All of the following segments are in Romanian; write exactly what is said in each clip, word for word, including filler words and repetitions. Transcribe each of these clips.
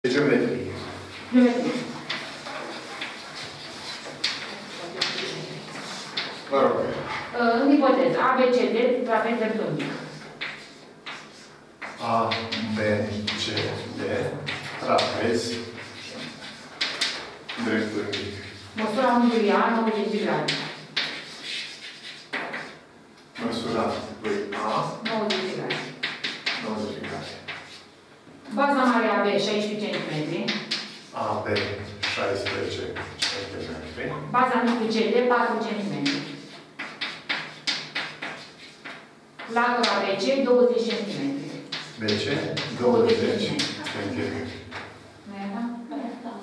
Geometrie. Geometrie. Vă rog. În ipoteză, A, B, C, D, trapez dreptunghic. A, B, C, D, trapez dreptunghic. Măsura unghiului A, nouăzeci de grade. Măsura lui A, nouăzeci de grade. nouăzeci de grade. Baza mare A B, șaisprezece centimetri. A, B, șaisprezece centimetri. Baza mică C D, patru centimetri. Latura B C, douăzeci centimetri. B C, douăzeci centimetri. Nu e da? Da.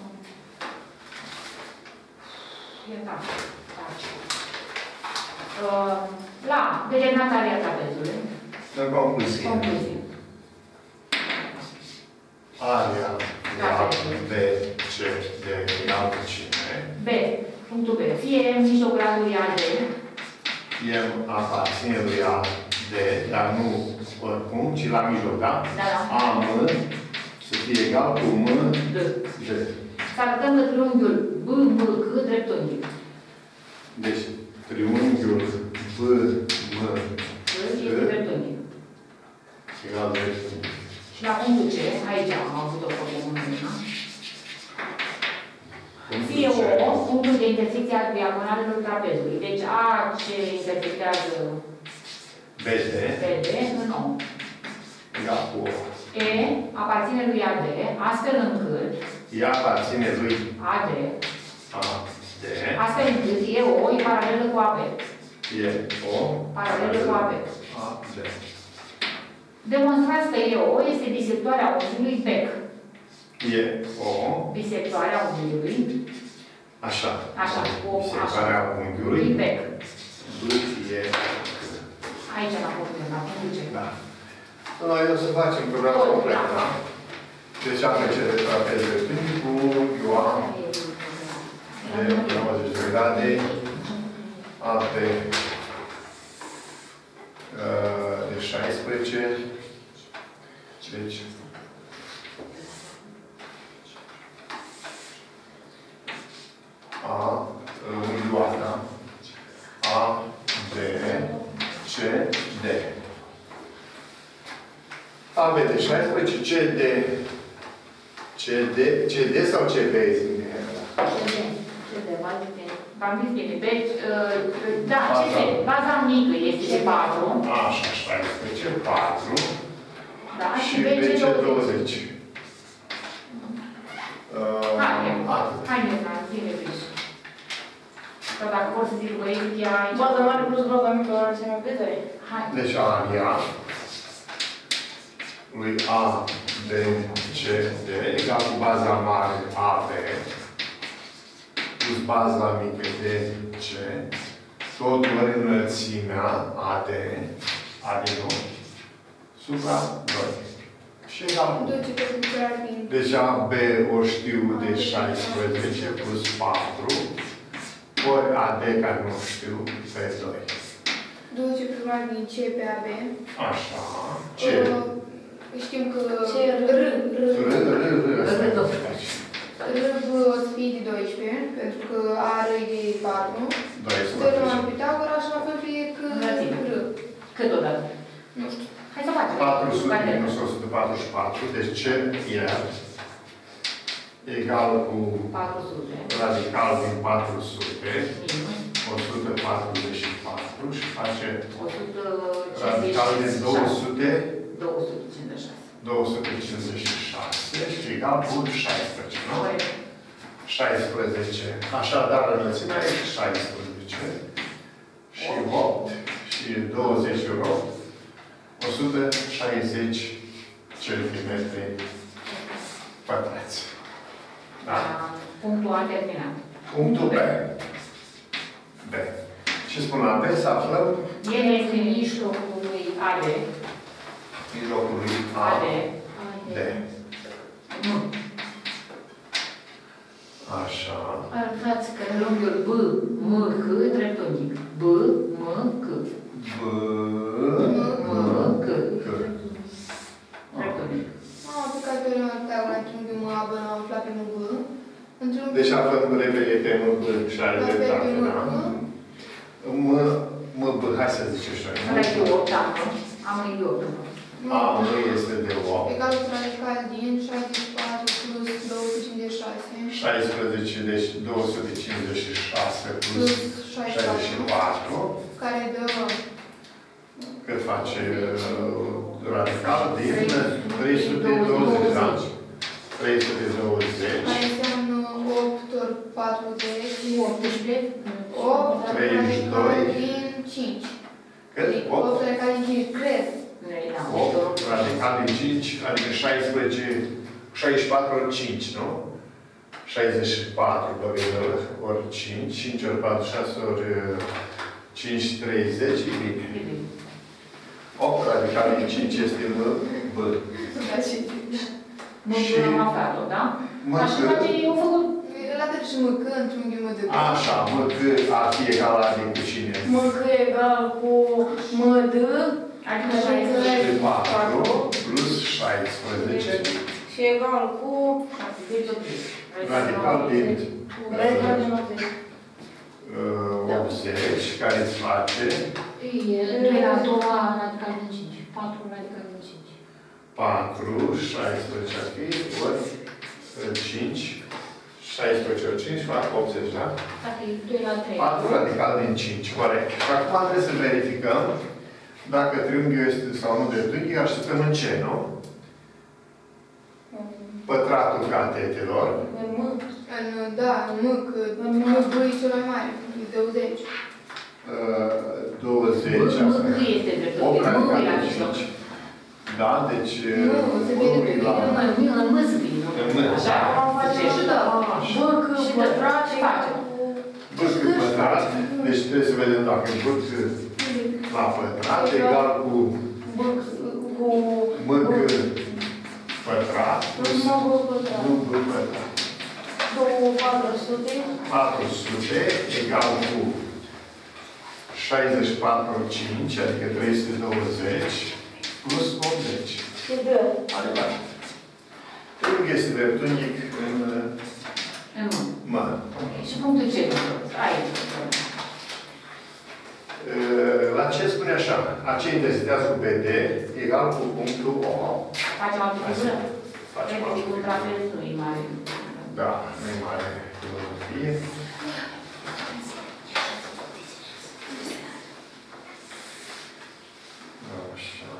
E da. La determinat area trapezului. În concluzie. Concluzie. Area A, B, C, D egal cu cine? B. Punctul B. Fie mijlocul gradului A D. M aparține lui A, D, dar nu oricum, ci la mijloc, da? Da, da. A, M să fie egal cu M, D. D. Să arătăm că triunghiul B, M, C, dreptunghic. Deci, triunghiul B, M, C este dreptunghic. egal dreptunghic. Și la punctul C, aici am avut o problemă. Fie O, punctul de intersecție al diagonalelor trapezului. Deci A ce intersectează B D B D în O. egal cu O. E aparține lui A D, astfel încât Ea aparține lui A D, A, D. astfel încât E O e paralelă cu A B. E O. Paralelă cu A B. A, D. Demonstrați că E O este bisectoarea unghiului B E C. E O. Bisectoarea unghiului. Așa. Așa. O, Secarea unghiului. B E C. B, E, Aici la punctul, la punctul C. Da. Noi o să facem programul complet, da? Deci am ce de trapez dreptunghic cu Ioan de nouăzeci de grade, A B de șaisprezece, deci A, unghiuana, A, B, C, D. A, B de șaisprezece, C, D, C, D, C, D sau C, B? V-am zis bine. Deci, da, C D. Baza mică este de patru. Așa, șaisprezece, patru. Da, Și și B C douăzeci. Haide, haide, da, zile bine. Sau dacă vor să zic băieții, ea aici... Baza mare plus baza mică la înseamnă pe doi. Hai. Deci area lui A, B, C, D egal cu baza mare A, B plus baza mică D, C, totul ori înălțimea A, D, A, D, nu, supra doi. Și egal cu... Deci A, B o știu de șaisprezece plus patru, ori A, D care nu știu pe doi. duce primar din C pe A B. Așa. C. Știm că C, R, R, R, R, R, R. R o să fie de doisprezece, pentru că A, R e de patru. doisprezece. Teorema lui Pitagora, și la fel fie că R. Cât odată? Nu știu. Hai să facem. patru sute minus o sută patruzeci și patru, deci C iar egal cu patru sute. radical din patru sute, Minus. o sută patruzeci și patru și face o sută radical din două sute, două sute cincizeci și șase. două sute cincizeci și șase și egal cu șaisprezece, nu? șaisprezece. Așadar, înălțimea e șaisprezece și opt și douăzeci și opt, o sută șaizeci centimetri pătrați. Da? Punctul A terminat. Punctul B. B. Și spun la B să aflăm El este în mijlocul lui A D. mijlocul lui A, A D. D. Nu. Așa. Arătați că în unghiul B, M, C, dreptunghic. B, M, C. B, M, C. C. Dreptunghic. Am aplicat teorema lui Pitagora într-un B, M, A, B, Într-un Deci aflăm repede pe M, B și are dreptate, da? M, M, B, hai să zicem și noi. Ăla e de opt, da. Am e de opt. A, M este de opt. Egal cu radical din șaizeci și patru plus două sute cincizeci și șase. șaisprezece, deci două sute cincizeci și șase plus șaizeci și patru. Care dă... Cât face radical din trei sute douăzeci, da? trei sute douăzeci. Care înseamnă opt ori patruzeci. optsprezece. opt treizeci și doi. radical din cinci. Cât? opt radical din cinci, cred. opt radical din cinci, adică șaisprezece, șaizeci și patru ori cinci, nu? șaizeci și patru ori cinci, cinci ori patru, șase ori cinci, treizeci, e bine. opt radical din cinci este M, B. Mă am aflat-o, da? Mă Așa face, eu am făcut... La fel și măcă într-un ghiumă de... Așa, mă că ar fi egal la din cu cine? Mă că egal cu mă d, Adică De patru plus șaisprezece. și egal cu Radical din radical din optzeci. optzeci, care îți face doi la doi radical din cinci. patru radical din cinci. patru, șaisprezece ar fi, ori cinci, șaisprezece ori cinci, fac optzeci, da? Dacă e doi la trei. patru radical din cinci, corect. Și acum trebuie să verificăm dacă triunghiul este sau nu de triunghi, așteptăm în ce, nu? Pătratul catetelor. În M. În, da, în M, că M, B e cel mai mare, e douăzeci. douăzeci, asta. Mă este de opt tot. Mă radical e la din mijloc. cinci. Da, deci... Nu, se vede pe la... mine. În mă să vină. În mă. Așa. Și da. Bă, că Și pătrat ce și face? B cât pătrat, deci trebuie să vedem dacă B la pătrat egal cu Bă, cu... M pătrat plus Mă bă pătrat. nu B pătrat. două patru sute. patru sute egal cu șaizeci și patru ori cinci, adică trei sute douăzeci plus optzeci. Și dă. Adevărat. Triunghi este dreptunghic în În mă. M. Și punctul ce? Aici. La ce spune așa? A ce intersectează cu B D egal cu punctul O. Facem altă figură? Facem Repede, altă cu un trapez nu e mare. Da, nu e mare filozofie. Așa.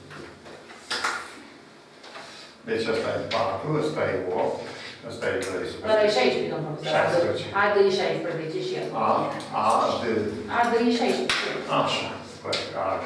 Deci asta e patru, asta e opt, asta e doisprezece. Ăla e șaisprezece, domnul profesor. șaisprezece. A dă e șaisprezece și el. A, A, D. A dă e șaisprezece. Așa. Păi, A, D.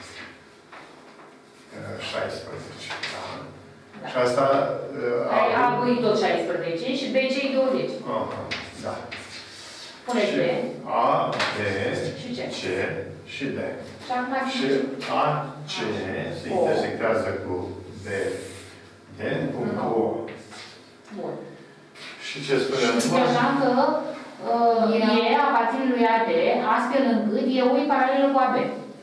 șaisprezece. Da. Da. Și asta... Ai A bă e tot șaisprezece și B C e douăzeci. Aha, da. Pune Și B. A, D, Și C. C și D. Și acum Și A, C se intersectează cu D, D, punctul O. Bun. Și ce spuneam? Și spuneam că uh, E aparține lui A D, astfel încât E U e paralelă cu A B.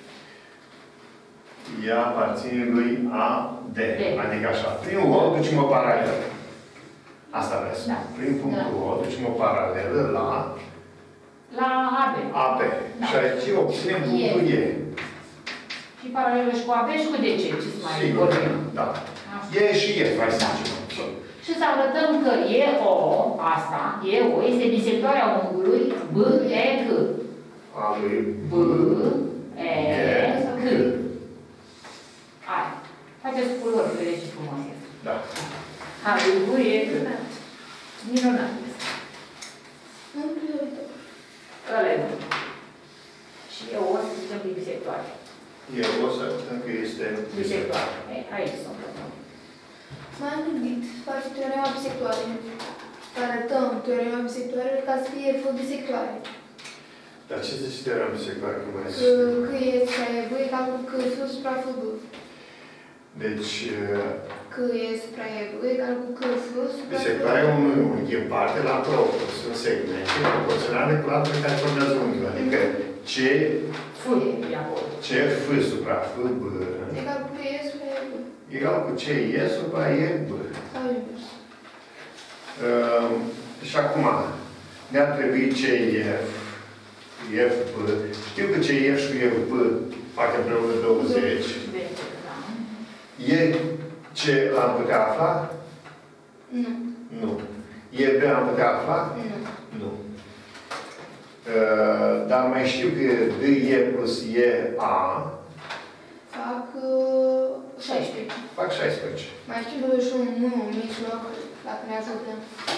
Ea aparține lui A, D. D. Adică așa, prin O ducem o paralelă. Asta vreau să Da. spun. Prin punctul O ducem o paralelă la La A B. A B. Da. Și aici obținem punctul E. Și paralelă și cu A B și cu D C. Ce să mai Sigur, vorbim? da. Așa. E și E, hai să Da. zicem. Și să arătăm că E O, asta, E O, este bisectoarea unghiului B E C. A lui B E C. Hai. Faceți culori, vedeți ce frumos este. Da. A lui B E C. Minunat. Ăla e bun. Și E O să zicem că e bisectoare. E o să arătăm că este Bisectoare. Ei, aici sunt. M-am gândit să faci teorema bisectoare. Să arătăm teorema bisectoare ca să fie F bisectoare. Dar ce zici teorema bisectoare? Cum ai zis? Că C e supra E B egal cu C F supra F B. Deci, C e supra E B egal cu C F supra F B. bisectoarea e un unghi în parte la propriu. Sunt segmente proporționale cu latura care formează unghiul. Adică C, F e acolo. C, F supra F, B, Egal cu C e supra E B. egal cu C, E supra E, B. Sau invers. Uh, Și acum, ne-ar trebui C F, F, B. Știu că C F și F, B fac împreună douăzeci. E C l-am putea afla? Nu. Nu. E B am putea afla? Nu. Nu. Uh, dar mai știu că D E plus E A Fac uh, șaisprezece. fac șaisprezece. Mai știu totuși un unu în mijloc, dacă ne ajută.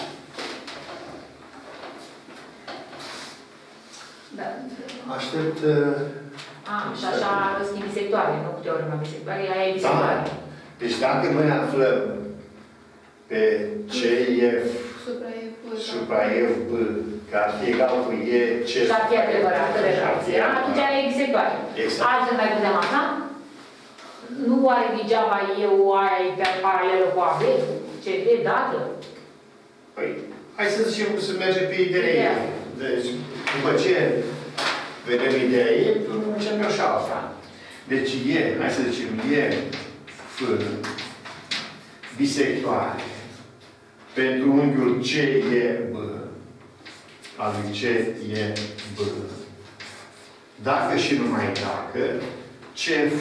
Da. Aștept... Uh, A, și așa schimbi sectoare, nu cu teorema bisectoare, aia e bisectoare. da. Deci dacă noi aflăm pe C F Supra F, B. supra F, B, că ar fi egal cu E, C... Și ar fi adevărată relația, atunci aia e bisectoare. Exact. Altfel mai putem afla? Nu oare degeaba eu aia e pe paralelă cu A B? C D dată? Păi, hai să zicem cum se merge pe ideea ei. Deci, după ce vedem ideea ei, începem eu și alta. Deci E, hai să zicem, E, F, bisectoare, pentru unghiul C E B, al lui C E B, dacă și numai dacă, C F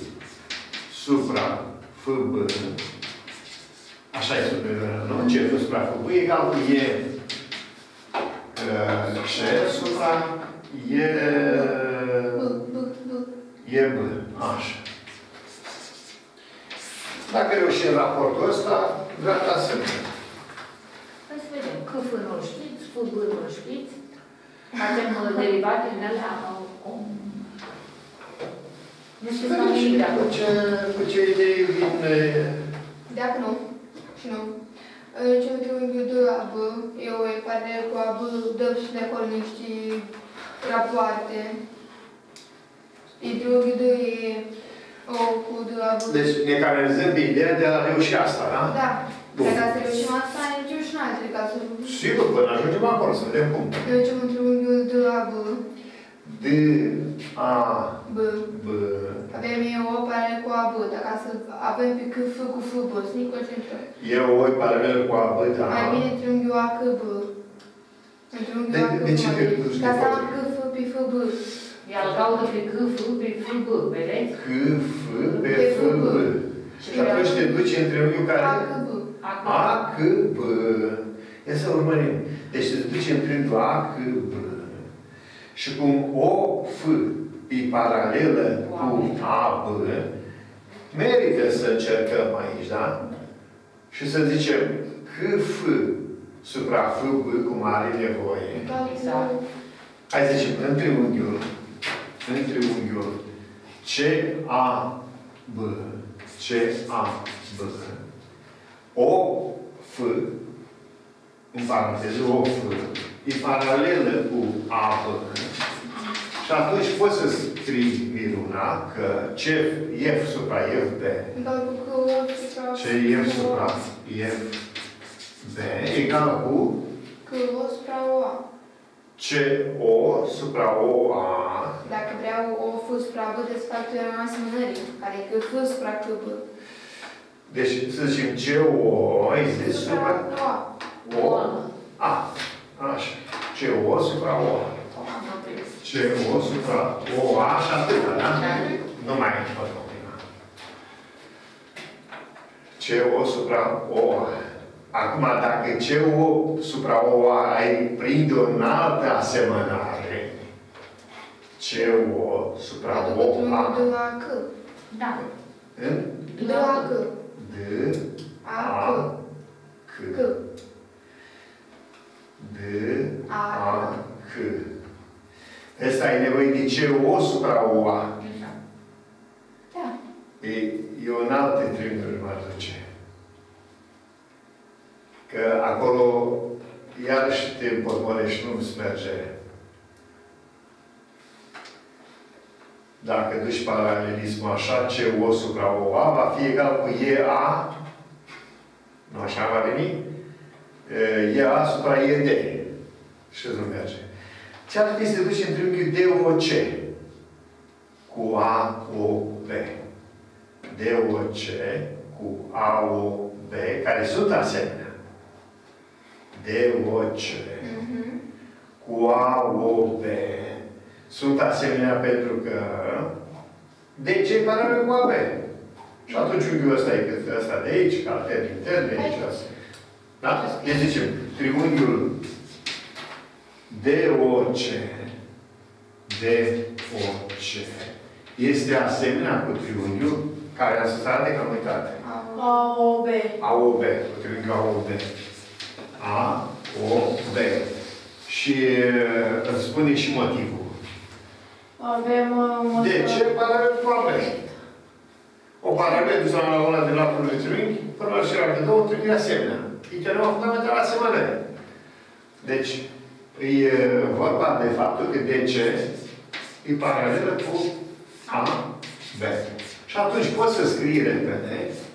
supra F B, așa e superioră, nu? C F supra F B egal cu E C supra E E B. Așa. Dacă reușim raportul ăsta, gata sunt. Hai să vedem. C F nu-l știți, F B nu-l știți. Facem derivate din alea cum... Nu știți mai nimic de acolo. Cu ce idei vin... Dacă nu, și nu. Ce uite unghiul de A B, eu e paralel cu A B, dăm și de acolo niște rapoarte. Între unghiul de E, O cu de A B. Deci ne canalizăm pe ideea de a reuși asta, da? Da. Bun. Dar ca să reușim asta, ne reușim și în altele, ca să... Sigur, până ajungem acolo, să vedem cum. Mergem între unghiul de A B, D, A, B. B. Avem E O paralel cu A B, dar ca să avem pe C F cu F B, să ne concentrăm. E O paralel cu A, B, da. Mai bine între unghiul A C B. Între unghiul De- A C B. de ce te duci Ca să de am față? C F pe F B. Iar caută pe C F, pe F B, vedeți? C, F, pe F, B. Și atunci te duci între unghiul care... A C B. A, C, B. Ia să urmărim. Deci te duci între unghiul A, C, B. Și cum O, F, e paralelă cu A, B, merită să încercăm aici, da? Și să zicem C, F, supra F, B, cum are nevoie. Exact. Hai să zicem, între unghiul, între unghiul C, A, B, C, A, B, O, F, în paranteză, O, F, e paralelă cu A, B. Și atunci poți să scrii, Miruna, că C, F supra F, B, Egal cu C O supra C, F supra F, B, egal cu C O supra O A. C, O supra O, A. Dacă vreau O F supra B, desfac teorema asemănării, care e C F supra C B. Deci, să zicem, C, O, ai zis, supra O A. O, A. Așa. C, O supra O, A. C, O supra O, A și atâta, da? Nu mai e tot complicat. C, O supra O, A. Acum, dacă C, O supra O, A ai prinde o înaltă asemănare, C, O supra O, A. De la C. Da. În? De la C. D, A, A, C. C. C. D, A, A, C. Ăsta ai nevoie de C, O supra O, A. Da. E, e un alt triunghiuri m-ar duce. Că acolo, iarăși te împotmolești, nu-ți merge. Dacă duci paralelismul așa, C, O supra O, A, va fi egal cu E, A. Nu așa va veni? E, A supra E, D. Și nu merge. Ce-ar fi să te duci în triunghiul D, O, C? Cu A, O, B. D, O, C cu A, O, B, care sunt asemenea. D O C Mhm. cu A O B sunt asemenea pentru că D C e paralel cu A B. Și atunci unghiul ăsta e cât ăsta de aici, carter intern, de aici, asta. Da? Deci zicem, triunghiul D O C D O C este asemenea cu triunghiul care a să arate că am uitat. A, O, B. A O B, cu triunghiul A O B. A O B. Și uh, îmi spune și motivul. Avem uh, De ce? Paralel cu A B. O paralel dusă la una din latul de triunghi, până la celelalte două triunghi asemenea. E teorema fundamentală asemănare. Deci, e vorba de faptul că D C e paralelă cu A B. Și atunci poți să scrii repede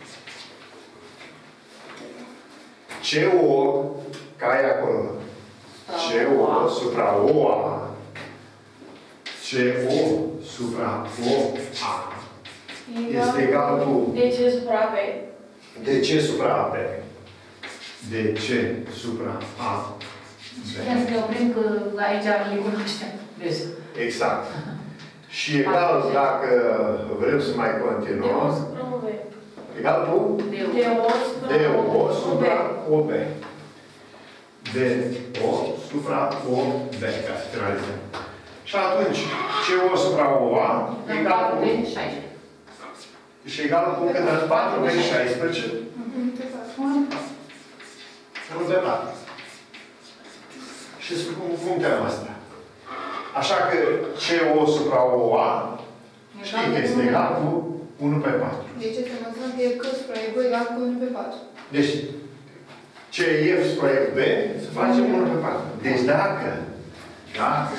C O, care e acolo? C O supra O A. C O supra O A este egal cu De ce supra B? D C supra A B. D C supra A Ia să ne oprim că aici le cunoaștem. Vezi? Exact. Și egal, dacă vrem să mai De O continuăm, supra O B. egal cu De De O supra D O O B. supra O B. D O supra O B, ca să finalizăm. Și atunci, C O supra O A egal cu... șaisprezece. Și egal cu cât dați patru pe șaisprezece? Mhm, pe patru. unu pe patru. Și cum punctăm asta? Așa că C O supra O A știi că este egal cu unu pe patru. Deci este învățăm că e C supra E B egal cu unu pe patru. Deci, C F supra F B să facem unu pe patru. Deci dacă, dacă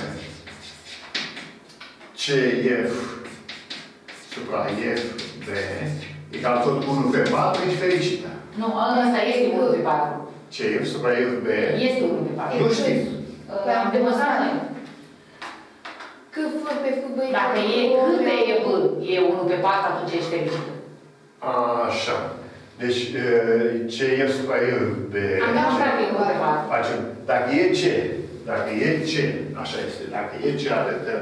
C F supra F B egal tot cu unu pe patru, ești fericită. Nu, ăsta este unu pe patru. C F supra F B Este unu pe patru. nu știi. Am demonstrat noi. C F pe F B egal Dacă e cu cât pe E B e unu pe patru, atunci ești fericită. Așa. Deci, C F supra F B Am demonstrat că e unu pe patru. facem. Dacă e C, dacă e C, așa este, dacă e C, arătăm.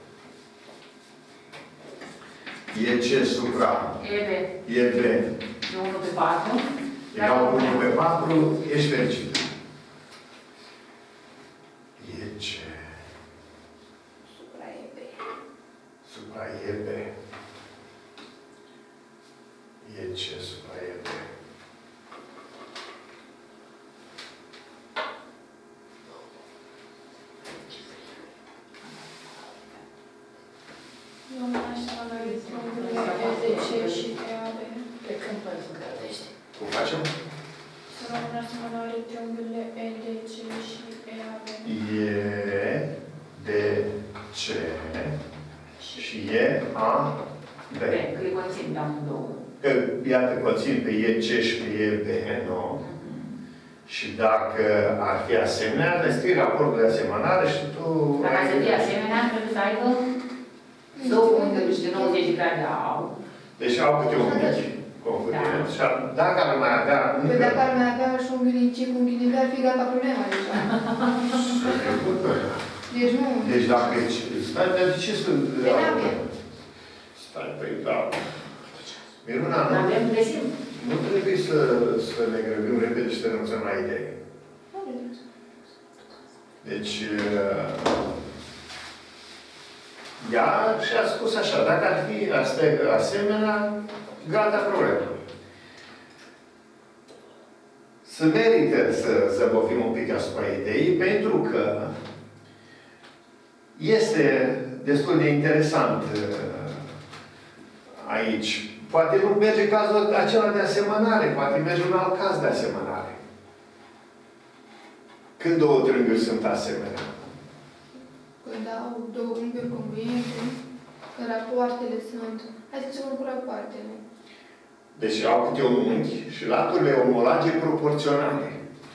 E C supra E B E B e unu pe patru. egal cu unu pe patru, ești fericit. E C supra E B. supra E B. E C supra E B. Eu nu aș analiza E D C și E A B. Pe când până să gătești. Cum facem? Să rămână să analiza triunghiurile E D C și E A B. E D C și E A B. Pe, că le conțin pe amândouă. Că, iată, conțin pe E C și pe E B, nu? Și dacă ar fi asemenea, le scrii raportul de asemănare și tu... Dacă să fie asemenea, trebuie să aibă două unghiuri și de nouăzeci de grade au. Deci au câte un unghi concurent. Și ar- dacă ar mai avea încă... Păi dacă ar mai avea și unghiul din C cu unghiul din B, ar fi gata problema deja. Deci nu. Deci dacă e... Stai, dar de ce să... Păi n-avem. Stai, păi da. Miruna, Nu nu, avem, găsim. nu trebuie să, să ne grăbim repede și să renunțăm la idee. Deci... uh, ea și-a spus așa, dacă ar fi asta asemenea, gata problema. Să merită să zăbovim un pic asupra ideii, pentru că este destul de interesant uh, aici. Poate nu merge cazul acela de asemănare, poate merge un alt caz de asemănare. Când două triunghiuri sunt asemenea? Când au două unghiuri congruente, când rapoartele sunt... Hai să zicem cu rapoartele. Deci au câte un unghi și laturile omolage proporționale.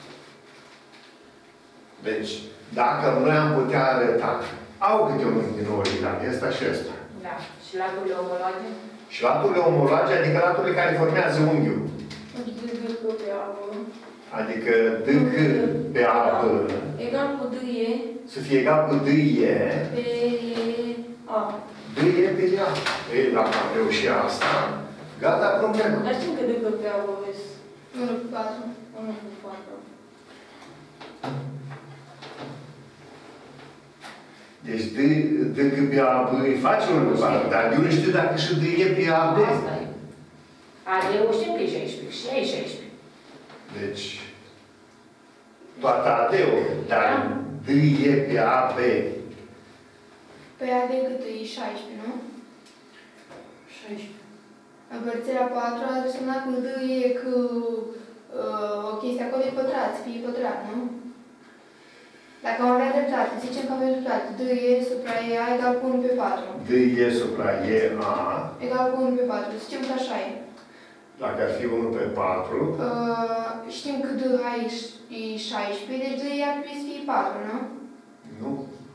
Deci, dacă noi am putea arăta, au câte un unghi din origami, ăsta și ăsta. Da. Și laturile omologe? Și laturile omolage, adică laturile care formează unghiul. Adică D C P pe A B Egal cu D E. să fie egal cu D E Pe E A. D E pe A. Ei, dacă am reușit asta, gata problema. Dar știm că D pe A O S. unu pe patru. unu cu patru. Deci D, D pe A B îi face unu pe patru, dar eu nu știu dacă și D E pe A B. Asta e. A D-ul știm că e șaisprezece. Și ea e șaisprezece. Deci, toată A D-ul, dar D E pe A B. Pe A D cât e șaisprezece, nu? șaisprezece. Împărțirea patru ar însemna că D e că uh, o chestie acolo e pătrat, să fie pătrat, nu? Dacă am avea dreptate, zicem că avem dreptate. D e supra E A egal cu unu pe patru. D E supra E A Egal cu unu pe patru. Zicem că așa e. dacă ar fi unu pe patru, Uh, știm că D A e șaisprezece, deci D E ar trebui să fie patru, nu? nu.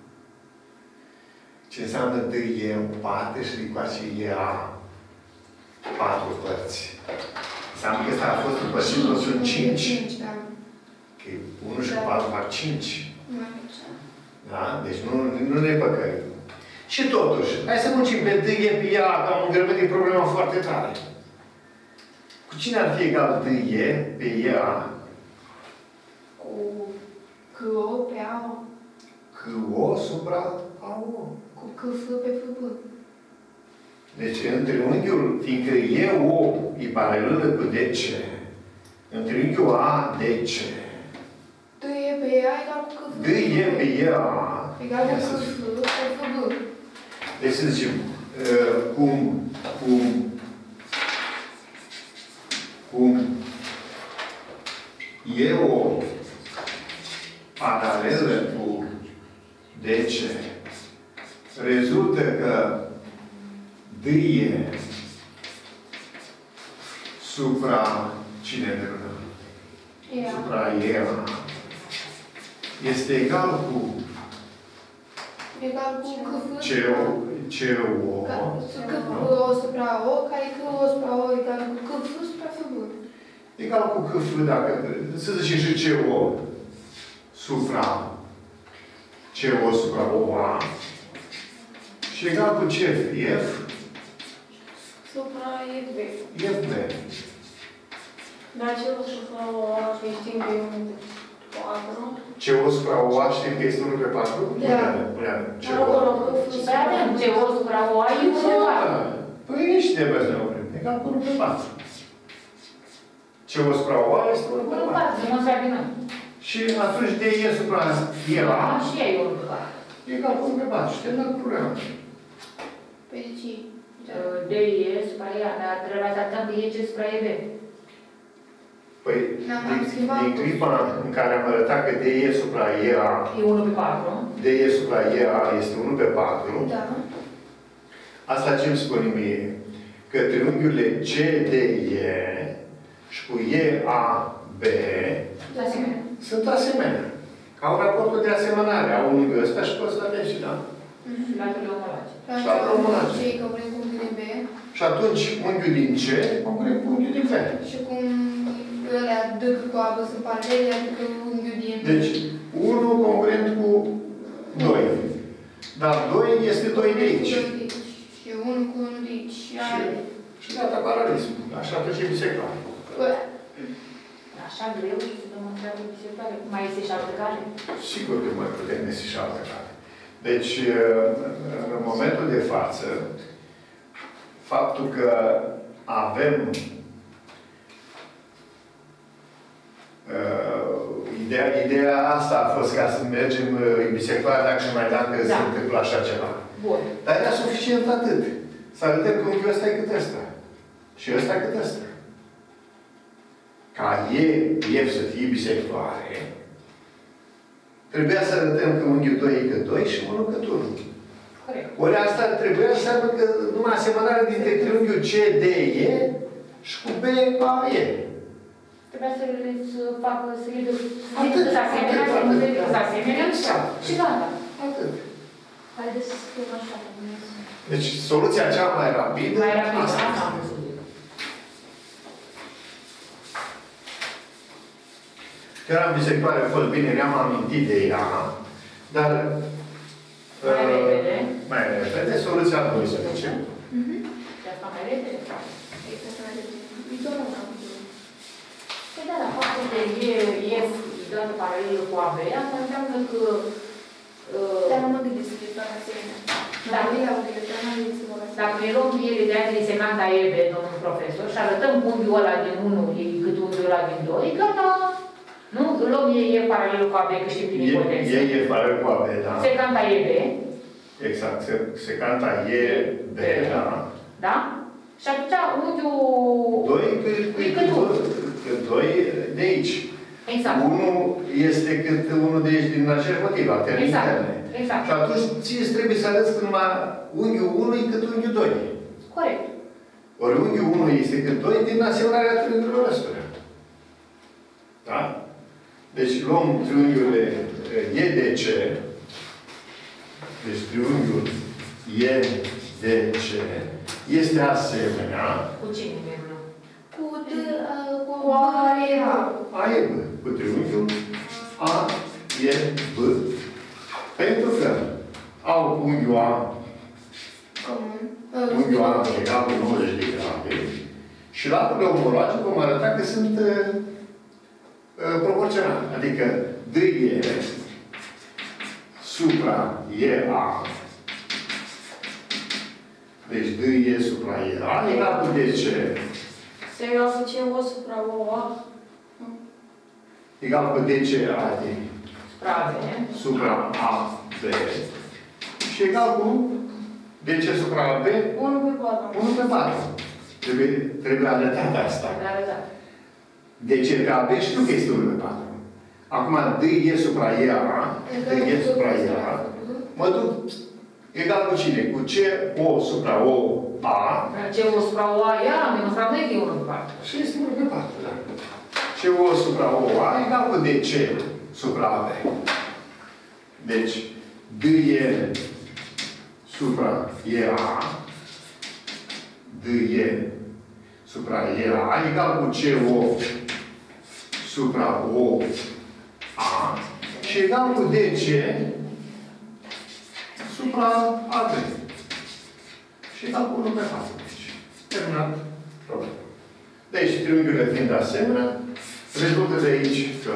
Ce înseamnă D E în parte și ricoace E A? Patru părți. Înseamnă că ăsta a fost împărțit, nu sunt cinci. cinci, da. Că unu și Da. patru fac cinci. Nu mai așa. Da? Deci nu, nu ne păcărim. Și totuși, hai să muncim pe D E pe A, că am îngrămădit problema foarte tare. Cu cine ar fi egal D E pe E A? Cu C O pe A O. C O supra A O. Cu C F pe F B. Deci, în triunghiul, fiindcă E O e paralelă cu D C, în triunghiul A D C, D E pe E A egal cu C F D E pe E A, egal cu ia să C F pe F B. deci să zicem, uh, cum, cum, cum E O paralelă cu D C, rezultă că D E supra cine de rână? E A. Supra E A este egal cu Egal cu C F. C O, C O, C F O supra O, care C O supra O egal cu C F supra F B. egal cu C F, dacă, să zicem și C O supra C O supra O A și egal cu C F, F, Supra E B. F B. Dar cel supra O A, că știm că e unu pe patru. C O supra O A știm că este unu pe patru? Da. Puneam C Dar O. acolo, C F Păi avem C O supra O A, e unu pe patru. Păi nici trebuie să ne oprim. Egal cu unu pe patru. C O supra O A este unu pe unu pe patru. patru, demonstrabilăm. Și atunci D E supra E A Și ea e unu pe patru. egal cu unu pe patru. Și terminat problema. Pe ce? D E supra E A, dar trebuie să arătăm că E C supra E B. Păi, N-am din, schimbat. din clipa în care am arătat că D E supra E A, E unu pe patru. D E supra E A este unu pe patru, Da. asta ce îmi spune mie? Că triunghiurile C D E și cu E A B De asemenea. sunt asemenea. Ca un raportul de asemănare a unghiul ăsta și pe ăsta de aici, da? Și la tule omologe. Și la românage. Cei că vrem punctul din B. Și atunci unghiul din C concurent cu unghiul din B. Și cum ălea D cu A B sunt paralele, adică unghiul din... Deci, unu concurent cu doi. Dar doi este doi de aici. doi de aici. Și unu cu unu de aici. Și Și, are... și gata paralelism. Așa face bisectoare. Bă, Așa greu și să demonstrează bisectoare. Mai este și altă cale? Sigur că mai putem găsi și altă cale. Deci, în momentul de față, faptul că avem uh, ideea, ideea asta a fost ca să mergem uh, în bisectoare dacă și mai dăm că Da. se întâmplă așa ceva. Bun. Dar era suficient atât. Să arătăm că unghiul ăsta e cât ăsta. Și ăsta cât ăsta. Ca E, F să fie bisectoare, trebuia să arătăm că unghiul doi e cât doi și unu cât unu. Corect. Ori asta trebuia să înseamnă că numai asemănarea dintre triunghiul C D E și cu B A E. Trebuia să le să facă, să le duc, Atât, să asemenea, atât, să nu atât, le duc, să asemenea, și gata. Atât. haideți să scriem așa. Deci, soluția cea mai rapidă, Mai rapid, asta asta am este. văzut. Teorema bisectoare a fost bine, ne-am amintit de ea, dar Mai repede. mai repede, soluția doisprezece. Și asta mai repede. Păi da, dar faptul de e F dată paralelă cu A B, asta înseamnă că... Dar nu mă gândesc să fac asemenea. Dacă ne luăm ele de aia din secanta E B, domnul profesor, și arătăm unghiul ăla din unu e cât unghiul ăla din doi, gata. Nu? Luăm E, E paralelă cu A B, că știm din ipotență. E, E paralelă cu A B, da. Secanta E B. Exact, secanta E B, da. Da? Și atunci unghiul... doi cât doi de aici. Exact. unu este cât unu de aici din acel motiv, alterne Exact. interne. Exact. Și atunci ție trebuie să arăți că numai unghiul unu e cât unghiul doi. Corect. Ori unghiul unu este cât doi din asemănarea triunghiurilor ăstora. Da? Deci luăm triunghiurile E D C. Deci triunghiul E D C este asemenea Cu cine mereu? Cu D, cu A, E, A. A, E, B. Cu triunghiul A, E, B. Pentru că au unghiul A, Comun. unghiul A egal cu nouăzeci de grade și laturile omologe vom arăta că sunt uh, uh, proporționale. Adică D E supra E A, deci D E supra E A egal cu D C Se egal cu ce o supra o A. egal cu D C A din Sprave. supra A B și egal cu D C supra A B unu pe patru. unu pe patru. Trebuie, trebuie arătat asta. Da. D C pe A B și nu că este unu pe patru. Acum D E supra E A, D E supra E A, mă duc egal cu cine? Cu C O supra O A. Ce o supra o A, ea am demonstrat noi că e unu pe patru. Și este unu pe patru, da. C O supra O A egal cu D C supra A B. Deci, D E supra E A, D E supra E A egal cu C O supra O A și egal cu D C supra A B. Și egal cu unu pe patru. Deci, terminat problema. Deci, triunghiurile fiind asemenea, rezultă de aici că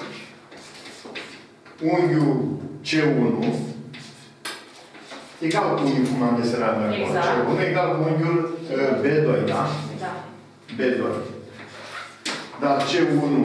unghiul C unu egal cu unghiul, cum am desenat noi acolo, Exact. C unu egal cu unghiul uh, B doi, da? Da. B doi. Dar C unu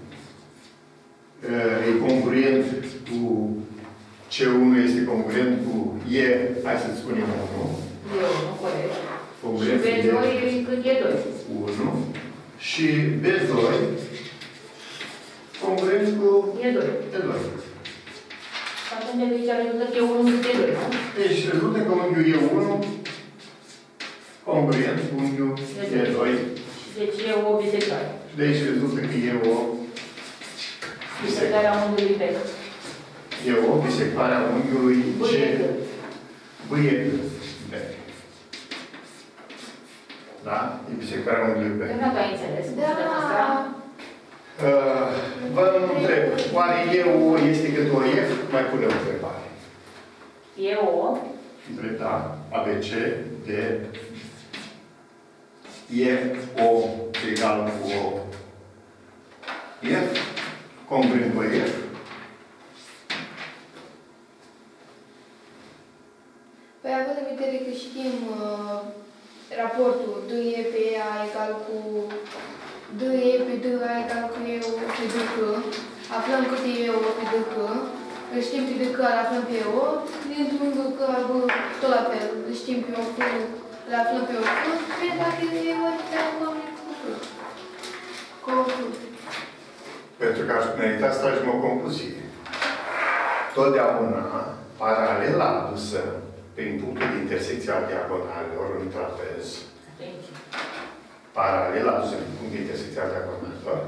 uh, e congruent cu C unu este congruent cu E, hai să spunem unu. E unu, corect. Și Congruent B doi cu e cât e doi. unu. Și B doi congruent cu E doi. E doi. Și atunci de aici rezultă că e unu cât e doi, nu? Deci rezultă că unghiul E unu congruent cu unghiul E doi. Deci e o bisectoare. Și de aici rezultă că e o bisectoare. Bisectarea unghiului B. E o bisectoare a unghiului C. B E B. Da? E bisectoarea unghiului B. Eu nu ai înțeles. Da. Uh, vă întreb, oare E O este cât o F? Mai pune o întrebare. E o. Da, A B C, D, E O egal cu o F, congruent cu F. Păi având în vedere că știm uh, raportul D E pe A egal cu D E pe D A egal cu E O pe D C, aflăm cât e E O pe D C, îl știm pe D C, îl aflăm pe E O, dintr-un D C, tot la fel, îl știm pe O F, îl aflăm pe O F, pe dacă E O te aflăm cu F. Cu O F. Pentru că aș merita să tragem o concluzie. Totdeauna, paralela adusă prin punctul de intersecție al diagonalelor în trapez, paralela adusă prin punctul de intersecție al diagonalelor,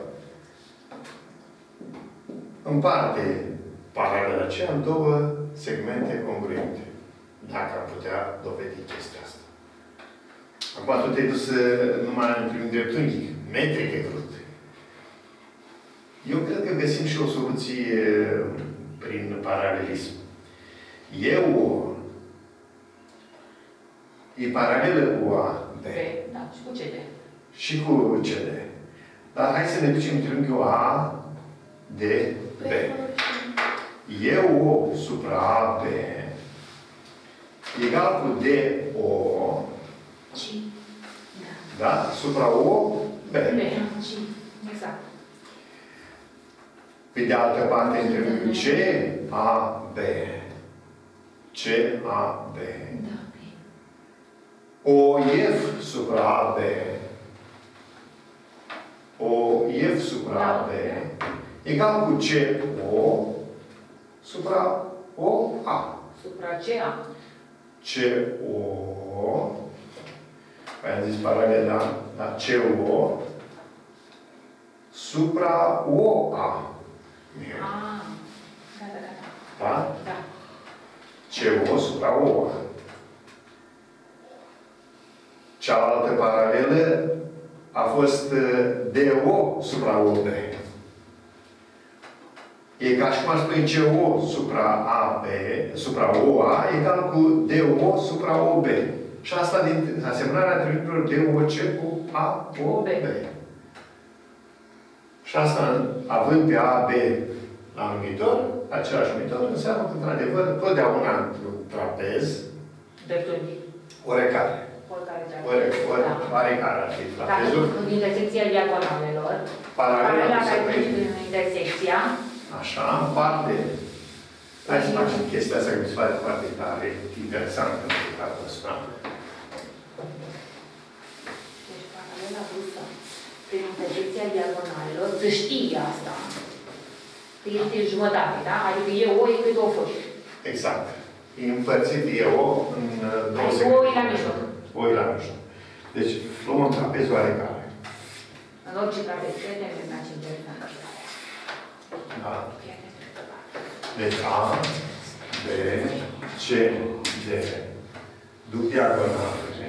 împarte paralela aceea în două segmente congruente. Dacă am putea dovedi chestia asta. Acum tu te-ai dus numai într-un dreptunghi. Metric e vrut. Eu cred că găsim și o soluție prin paralelism. E O e paralelă cu A, B. Da, și cu C D. Și cu C D. Dar hai să ne ducem în triunghiul A, D, B. E O supra A, B egal cu D, O, da? Supra O, B. Exact. Pe de altă parte, în triunghiul C, A, B. C, A, B. O, F supra A, B. O, F supra A, B. Egal cu C, O supra O, A. Supra C, A. C, O. Am zis paralela, da? C, O supra O, A. Ah, da, da, da. Da? Da. C, O supra O, A. Cealaltă paralelă a fost D, O supra O, B. E ca și cum aș spune C, O supra A, B, supra O, A, egal cu D, O supra O, B. Și asta din asemănarea triunghiilor D, O, C cu A, O, B. Și asta, având pe A, B la numitor, același numitor, înseamnă că, într-adevăr, totdeauna într-un trapez, Dreptunghi. oarecare. Oricare Ore, ore, da. oarecare ar fi Dacă trapezul. în intersecția diagonalelor, Paralela paralela nu se care prinde. trece în intersecția, Așa, în parte. Hai să facem chestia asta, că mi se pare foarte tare, interesantă în cazul ăsta. deci paralela bruscă, prin intersecția diagonalelor, să știi asta, că este jumătate, da? Adică e O e cât o făși. Exact. E împărțit E O în două Adică segmente. O e la mijloc. O e la mijloc. Deci, luăm un trapez oarecare. În orice trapez, credem că e interesant. Da. Deci A, B, C, D. Duc diagonale.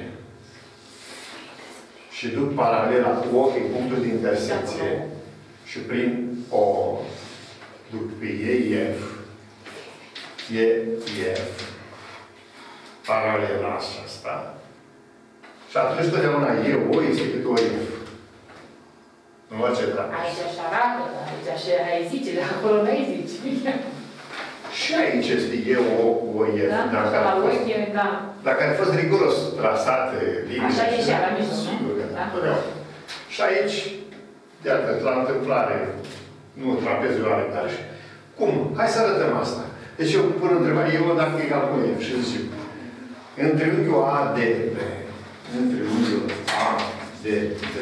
Și duc paralela cu O, e punctul de intersecție. Și prin O duc pe E, F. E, F. Paralela asta. Și atunci totdeauna E, O este cât O, F. În orice trapez. Aici așa arată, aici așa ai zice, dar acolo nu ai zice. Și aici este E, O, O, F. Da? Dacă La ar fost, uite, da. dacă ar fost riguros trasate linii. Așa e și la mijloc, nu? Sigur că Da. totdeauna. Și aici, iată, la întâmplare, nu trapezul oarecare. Cum? Hai să arătăm asta. Deci eu pun întrebarea, eu dacă e egal cu F și zic, în triunghiul A, D, B, în triunghiul A, D, B,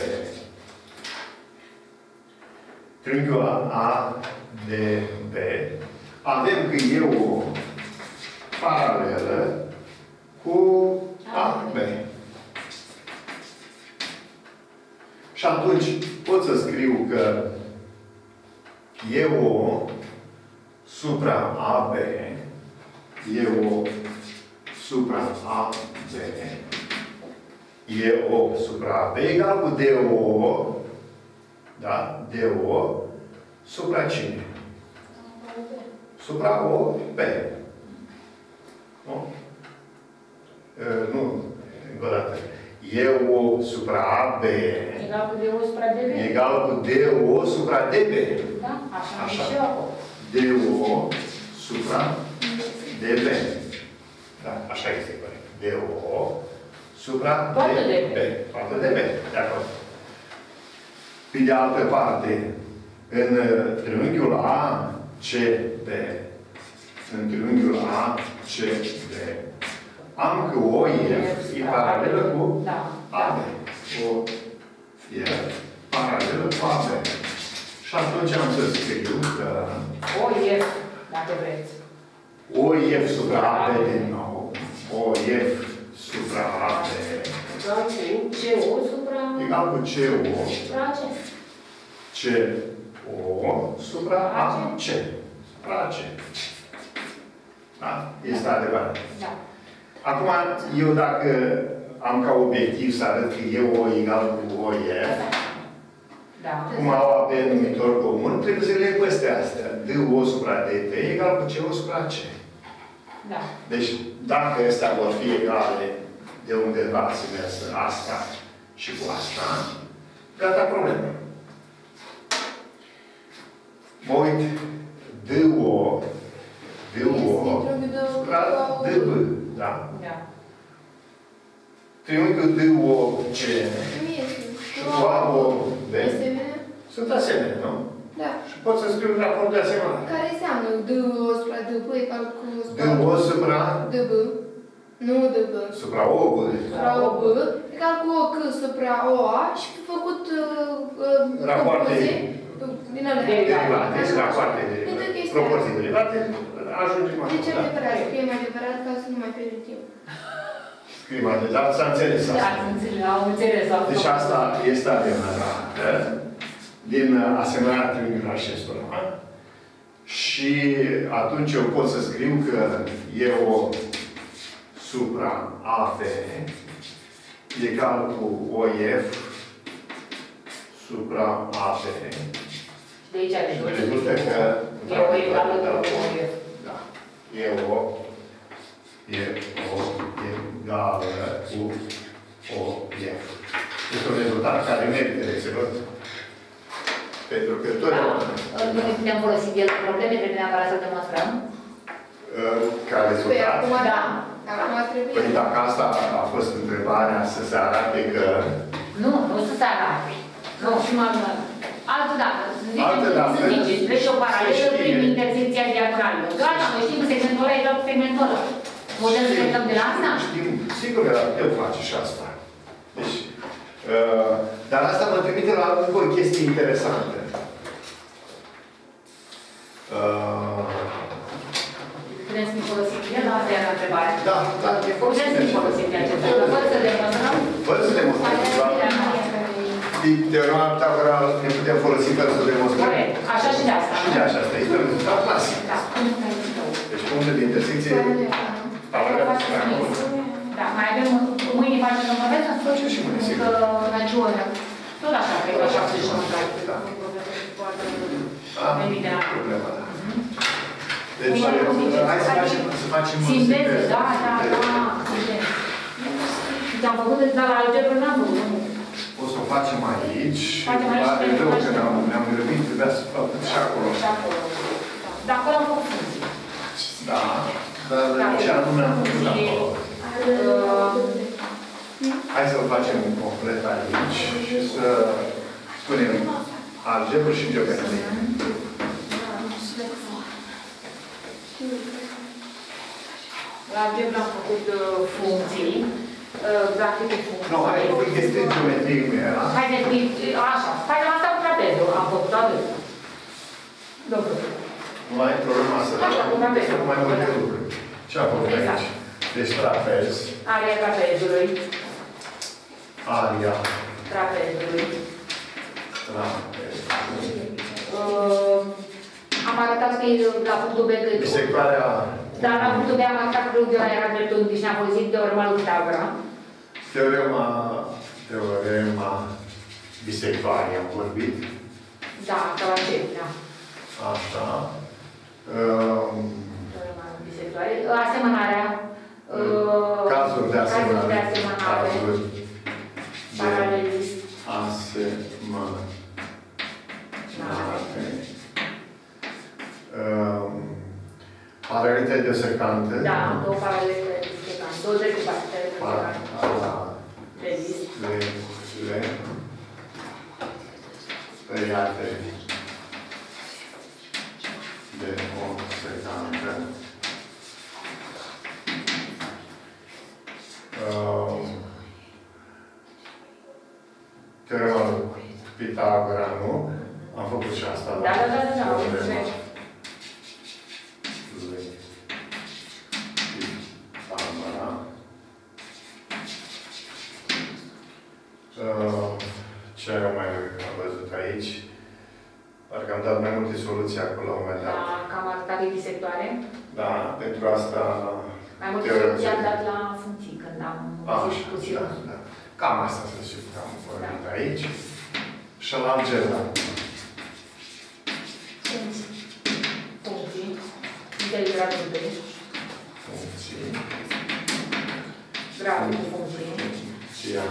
triunghiul A, D, B, avem că e o paralelă cu A, B. Și atunci pot să scriu că E O supra A B, E O supra A B, E O supra A B egal cu D O, da? D O supra cine? Supra O, B. Nu? Uh, nu, încă o dată. E O supra A B Egal cu D O supra D B. egal cu D O supra D B. Da? Așa am Așa. și eu acolo. D O supra D B. Da, așa este corect. D O supra Toată D D B. B. Toată D B. De acord. Pe de altă parte, în uh, triunghiul A, C, B, în triunghiul A, C, B, am că O, F e paralelă cu Da. A B. O, F paralelă cu A B. Și atunci am să scriu că O F, dacă vreți. O, F supra A B din nou. O, F supra A B Egal cu C O supra... egal cu C, O supra C. C, O supra A C. Supra A C. Da? Este adevărat. Da. Acum, eu dacă am ca obiectiv să arăt că E O egal cu O F, Da. Cum au A B numitor comun, trebuie să le păste astea. D O supra D T egal cu C O supra C. Da. Deci, dacă astea vor fi egale de undeva să mersă asta și cu asta, gata problemă. Mă uit D O, D O, supra D B, da? Da. Triunghiul D O C și cu A O B sunt asemenea, nu? Da. Și pot să scriu un raport de asemenea. Care înseamnă D O supra D B egal cu D O supra D B. Nu D B. supra O B. Supra O B egal cu O C supra O A și făcut uh, Rapoarte din alea. derivate, și rapoarte de proporții derivate, ajungem acolo. Deci adevărat, scrie mai adevărat ca să nu mai pierdem timp. Scrie mai adevărat, dar s-a înțeles Da, asta. am înțeles, am înțeles. Deci asta este adevărată din asemenea triunghiul acestora. Și atunci eu pot să scriu că E O supra A F egal cu O F supra A F. De aici Rezultă că E O egală cu O F. Da. E O E O egală cu O F. Este un rezultat care merită reținut. Pentru că totdeauna Nu ne putem folosi de el în probleme, trebuie neapărat să demonstrăm. ca Păi rezultat. acum, Da. acum trebuie. Păi dacă asta a fost întrebarea, să se arate că... Nu, nu să se arate. Nu, și mai altă dată. Altă dată. Să ziceți, trece o paralelă prin intersecția diagonală. Gata, noi știm că segmentul ăla e doar segmentul ăla. Putem să plecăm de la asta? Știm, sigur că putem face și asta. Deci, uh, dar asta mă trimite la încă o chestie interesantă. Uh, Putem să-i folosim de la asta era întrebarea. da, da, e Putem să-i folosim de acesta, că fără să demonstrăm. Fără să demonstrăm. Teorema Pitagoral ne putem folosi fără să demonstrăm. Corect. Așa și de asta. Și de așa, asta este un rezultat clasic. Da. Deci punctul de intersecție... Da, mai avem, mâine facem un profesor? Facem și mâine, sigur. La ce oră? Tot așa, cred că așa și mâncare. Da. Am problema, da. Deci, hai să facem, să facem... Sinteză, da, da, da. Ți-am făcut, dar la algebră n-am făcut. O să o facem aici. Facem aici, Pare pentru rău că că ne-am ne-am grăbit, trebuia să fac și acolo. Și acolo. Dar acolo am făcut funcții. Da, dar ce anume am făcut acolo? Hai să-l facem complet aici și să spunem algebră și geometrie. La algebră am făcut funcții, grafice funcții. Nu, hai să descrie geometrie cum era. Hai să descrie, așa, hai la asta cu trapezul, am făcut atât. Dobru. Nu ai problema să fac mai multe lucruri. Ce am făcut aici? Deci trapez. Aria trapezului. Aria. Trapezului. Trapezului. Uh, am arătat că la punctul B că... Bisectoarea... Dar la punctul B am arătat că unghiul ăla era dreptunghi și ne-am folosit teorema lui Pitagora. Teorema... Teorema bisectoare am vorbit. Da, asta la ce, da. Așa. Um, Teorema bisectoare. Asemănarea. Cazuri de asemănare. Cazuri de asemănare. Cazuri de Paralelism. asemănare. Um, Paralelitate de secante. Da, două paralele de secante. Două drepturi paralele de secante. Regist. Le, le, tăiate de o secantă. Um, Teorema lui Pitagora, nu? Am făcut și asta. Da, da, da, da, am făcut și aici. Lui Pitagora. Uh, ce am mai văzut aici? Parcă am dat mai multe soluții acolo la un moment dat. Da, cam arătat de bisectoare. Da, pentru asta... Mai multe soluții am dat la funcții, când am Ah, zis puțin. da, da. Cam asta să știu că am vorbit aici. Și la algebra. Funcții. Funcții. Integral de Funcții. Graficul funcții. Funcția.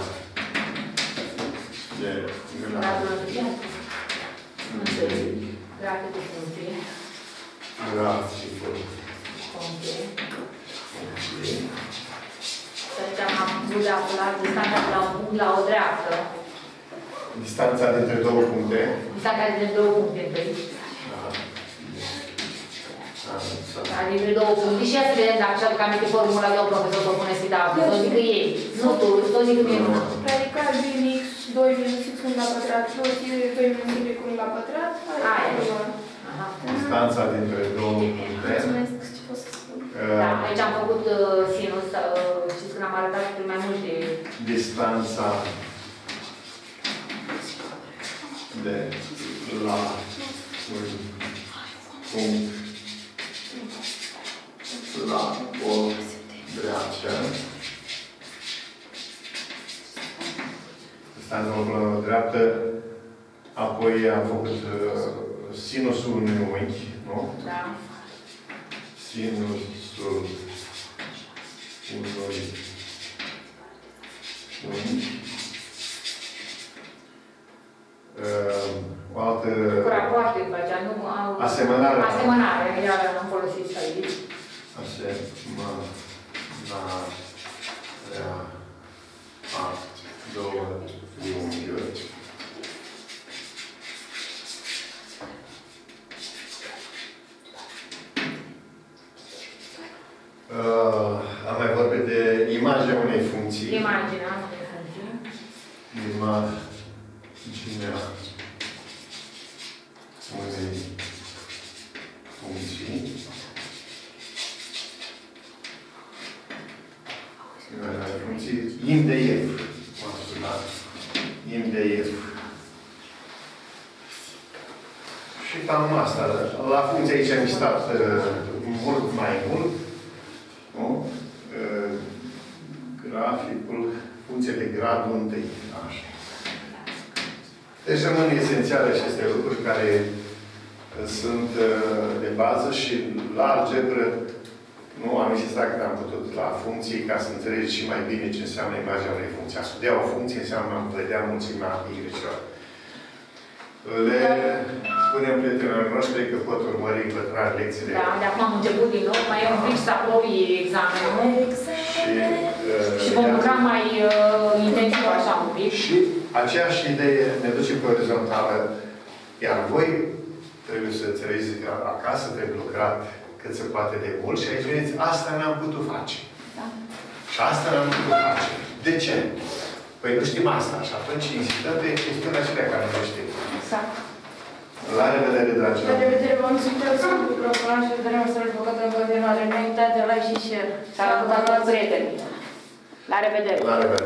De Graficul grafic. funcții. Graficul funcții. Graficul Funcții. funcții. Să zicem, am putut de acolo, distanța de la un punct la o dreaptă. Distanța dintre două puncte. Distanța dintre două puncte întâi. Adică două puncte. Și ia să vedem dacă și-aduc aminte formula de un profesor să pune sfidavă. Să o zică ei. Nu tu, să o zică mie numai. Radical din x doi minus x unu la pătrat plus doi minus y unu la pătrat. Aia. Aha. Distanța dintre două puncte. Mulțumesc, ce pot să spun. Da, aici am făcut uh, sinus, uh, știți când am arătat prin mai multe... Distanța de la un punct la o dreaptă. Distanța la o dreaptă. Apoi am făcut uh, sinusul unui unghi, nu? Da. Sinusul unui unghi. Uh, o altă... Cu rapoarte după aceea, nu au... Asemănare. Asemănare, iar am folosit și aici. Asemănarea a două triunghiuri. Uh, am mai vorbit de imaginea unei funcții. Imaginea unei funcții. Imaginea unei funcții. Imaginea unei funcții. Im de f. M-am sunat. Im de f. Și cam asta. La funcție aici am stat uh, mult mai mult. Nu? Uh, graficul, funcție de gradul întâi. Așa. Deci rămân esențiale aceste lucruri care sunt uh, de bază și la algebră nu am insistat cât am putut la funcții ca să înțelegeți și mai bine ce înseamnă imaginea unei funcții. A studia o funcție înseamnă a vedea mulțimea y-celor. Le spunem prietenilor noștri că pot urmări în pătrare lecțiile. Da, de acum am început din nou, mai e un pic să apropie examenul. Și, uh, și vom lucra mai uh, intensiv așa un pic. Și aceeași idee ne duce pe orizontală, iar voi trebuie să înțelegeți că acasă trebuie lucrat cât se poate de mult și aici vedeți, asta n-am putut face. Da. Și asta n-am putut face. De ce? Păi nu știm asta și atunci insistăm pe chestiunea acelea care nu știm. Exact. La revedere, dragilor! La revedere, v-am succes cu microfonul și vedem să-l făcut în continuare. Ne uitați de like și share. S-a răbdat toți prietenii. La revedere! La revedere!